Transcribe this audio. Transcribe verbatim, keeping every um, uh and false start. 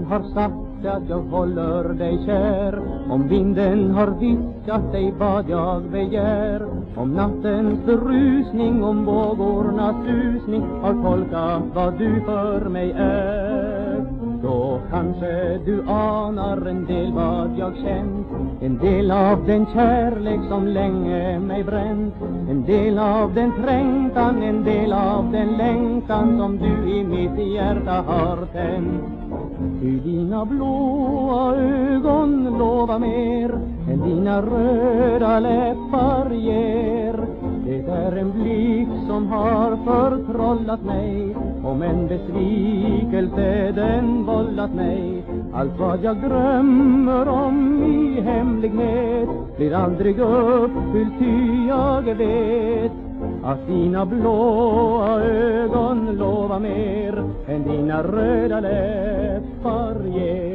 har sagt att jag håller dig kär, om vinden har viskat dig vad jag begär, om nattens rusning, om vågornas susning har tolkat vad du för mig är, då kanske du anar en del vad jag känt, en del av den kärlek som länge mig bränt, en del av den trängtan, en del av den längtan som du i mitt hjärta har tänt. Ty dina blåa ögon lovar mer än dina röda läppar ger. Det är en blick som har förtrollat mig, om en besvikelse den vållat mig. Allt vad jag drömmer om i hemlighet blir aldrig uppfyllt, ty jag vet att dina blåa ögon lovar mer än dina röda läppar ger.